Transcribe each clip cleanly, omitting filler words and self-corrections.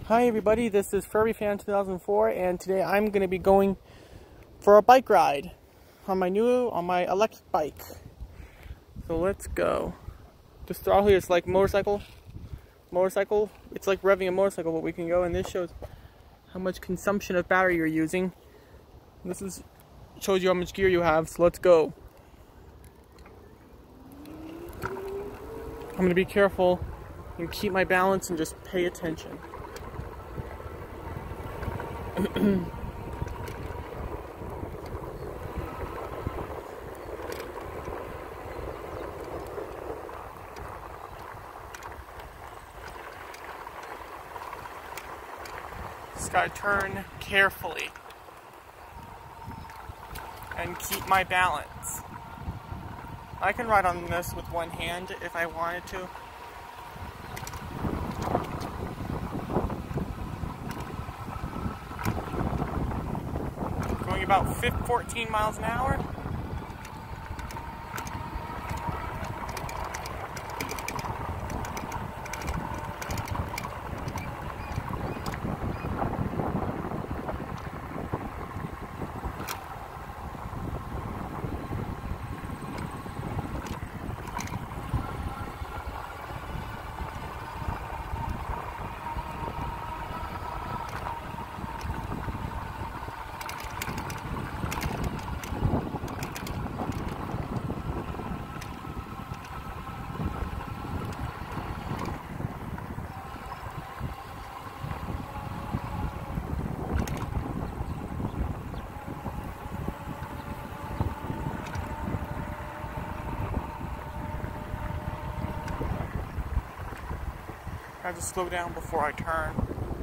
Hi everybody, this is Furry Fan 2004, and today I'm going to be going for a bike ride on my electric bike. So let's go. This throttle here is like motorcycle. It's like revving a motorcycle, but we can go, and this shows how much consumption of battery you're using. Shows you how much gear you have, so let's go. I'm going to be careful and keep my balance and just pay attention. Just gotta turn carefully and keep my balance. I can ride on this with one hand if I wanted to. Going about 14 miles an hour. I have to slow down before I turn.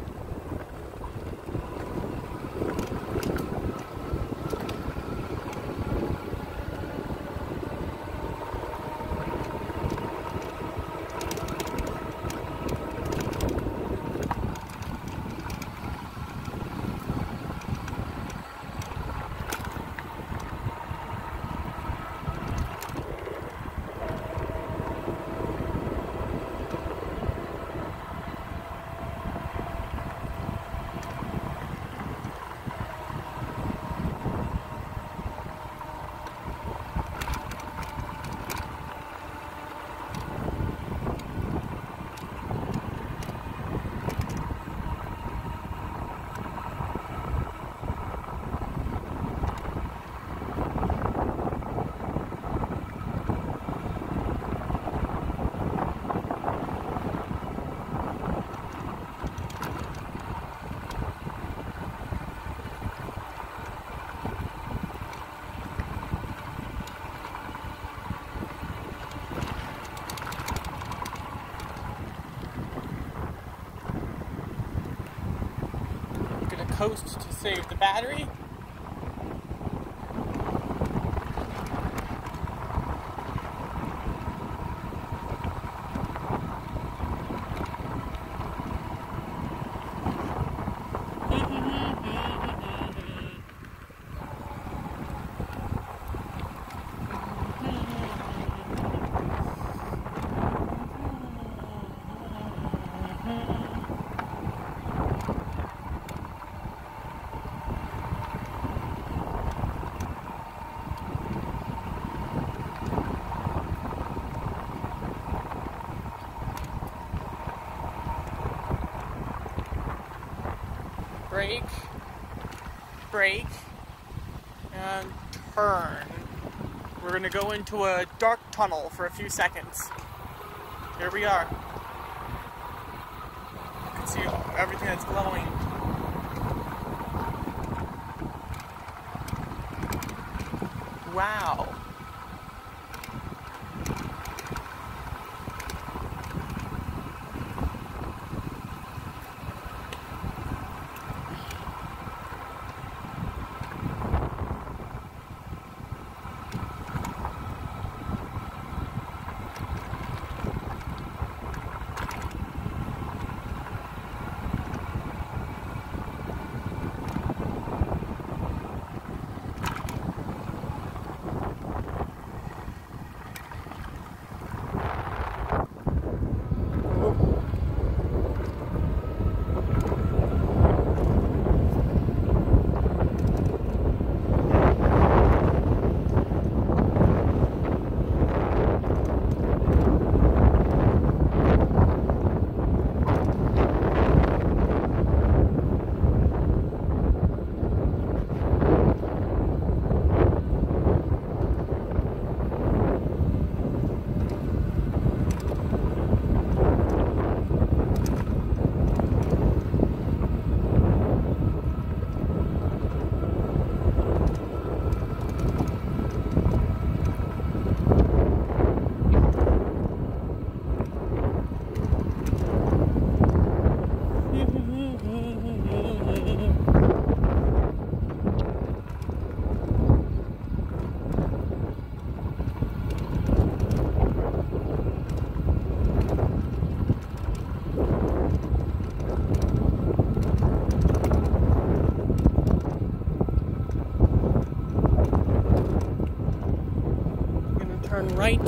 Coast to save the battery. Brake, and turn. We're going to go into a dark tunnel for a few seconds. Here we are. You can see everything that's glowing. Wow. turn right.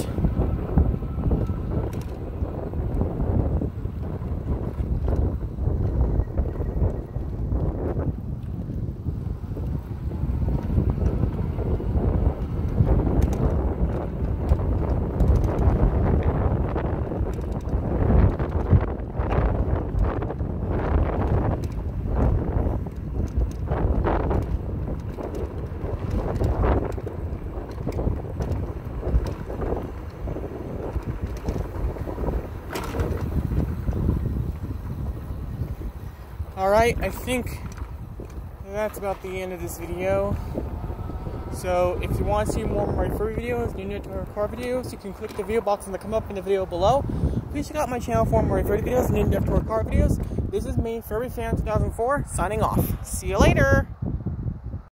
Alright, I think that's about the end of this video. So if you want to see more of my furry videos, new to car videos, you can click the video box and come up in the video below. Please check out my channel for more furry videos and new to car videos. This is me, Furry Fan 2004, signing off. See you later!